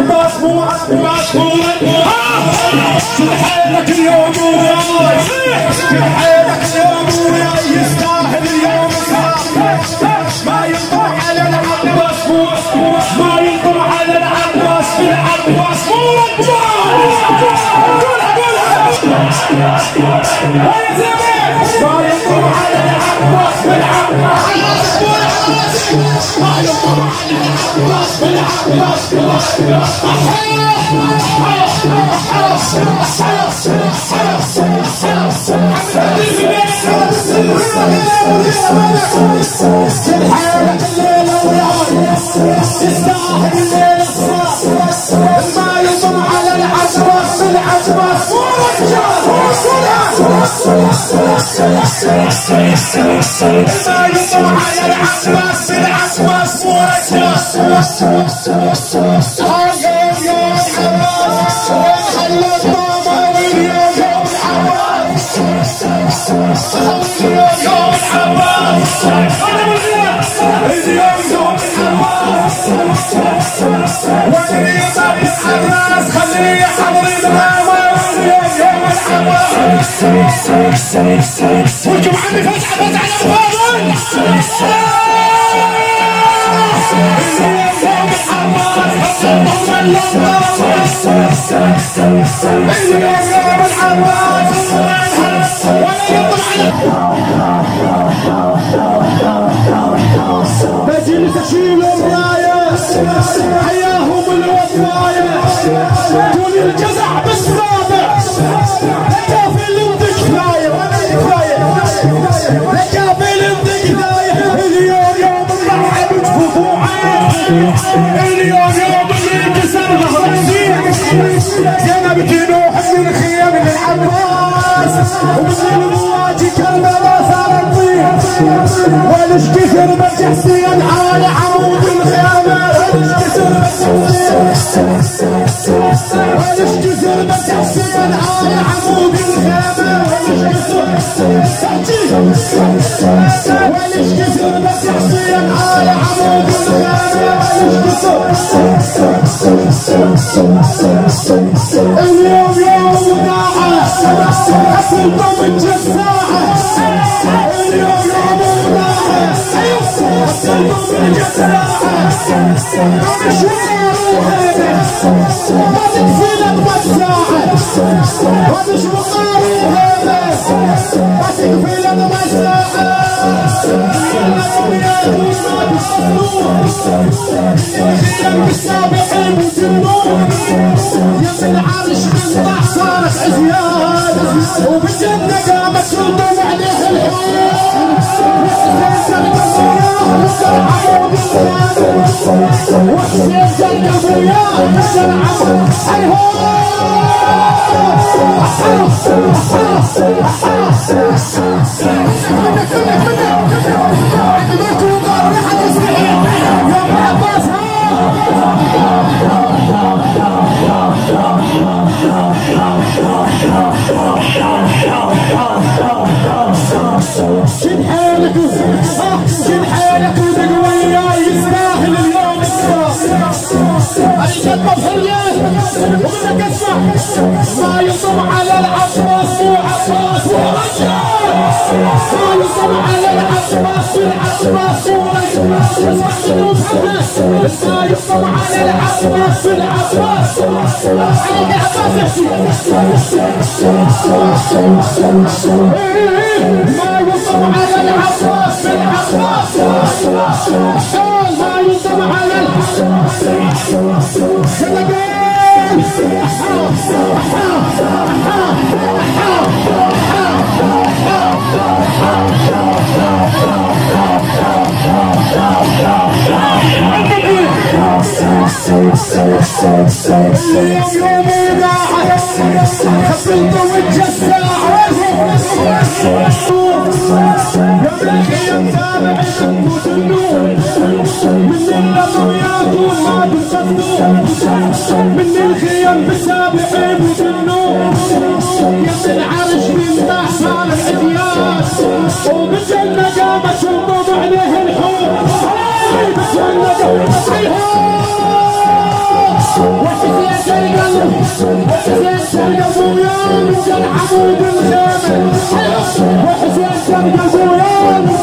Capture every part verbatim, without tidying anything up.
عباس مو عباس مو شد حيلك اليوم وياي شد حيلك اليوم وياي يستاهل اليوم ما ينطر على العباس مو ما ينطر على العباس بالعباس مو قولها قولها ما ينطر على العباس بالعباس ما ينطر على العباس بالعباس وانتم عندي فتحة فتحة مجلس اشيل الراية حياهم الوطواية دون الجزع بالسابع كافل ودك كفاية كافل ودك كفاية اليوم يوم الرحب جفوفوعه اليوم يوم اللي كسر ظهر الزين زينب تنوح من خيام العباس ومن الواجي كربلاء صار الطين ولش كثر بالجحسين على عمود الخيامة ولش كثر بالجحسين على عمود الخيامة ولش كثر بالجحسين على عمود الخيامة اليوم يوم وداعة السلطة من جساعة اليوم يوم وداعة السلطة من جساعة مشوار وهيبة ما تكفيلك مساعة مش مقار وهيبة ما تكفيلك مساعة السابقين وجنون يا العرش بالله صارت عزيان وبالجنة قامت تلطم عليه الحياة وحسين جنب وياه العمر شد حالك شد حالك ودق وياي يستاهل اليوم الشد مضحية ومنك اسمع ما يصب على العباس مو عباس ورجال ما يصب على العباس العباس ورجال ما يصب على العباس العباس عليك عباس ما يصب على العباس العباس ما يصب على العباس اليوم راحة خفلت والجساعة يوم تابع شموس النور من الأمويات وما بالصندوق من الخيام بالسابعين وجنون يم العرش من تحصال العدياس وبالجنة قامت تنضم عليه الحور بالجنة قامت الحور وحسين يا ابويا من عمود الخيمة وحسين يا ابويا من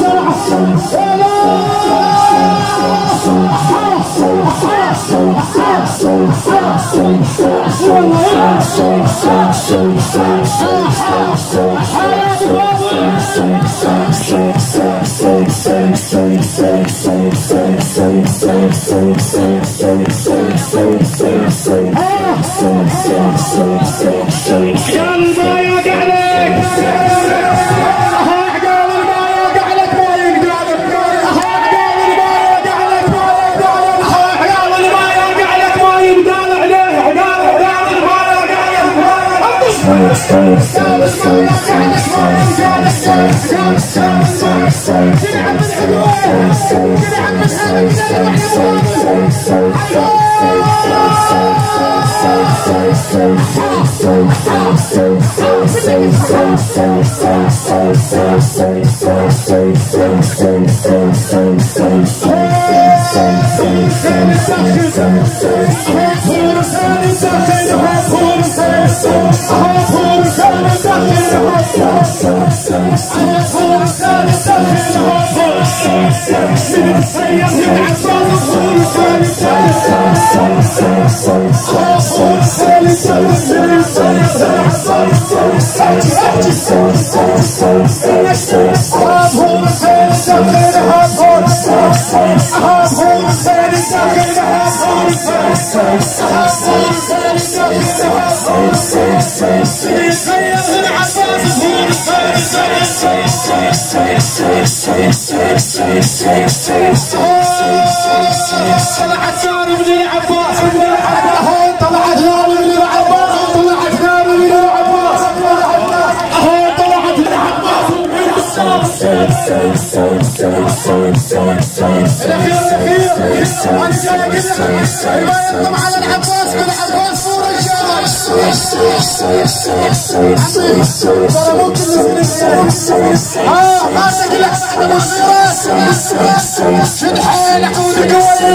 شد حيلك وتقوي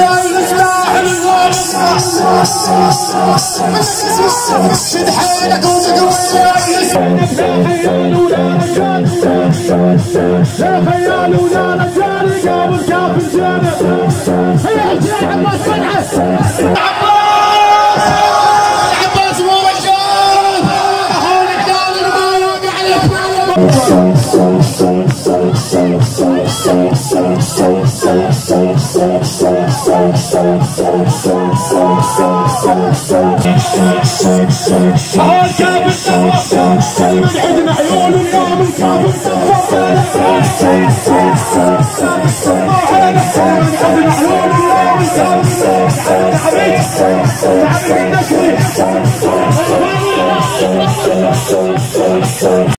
شد حيلك وتقوي لا خيال ولا رجال قابل كافر جانب هيا الجاي عباس فتحه عباس مو رجال هونك دار المايوق عليك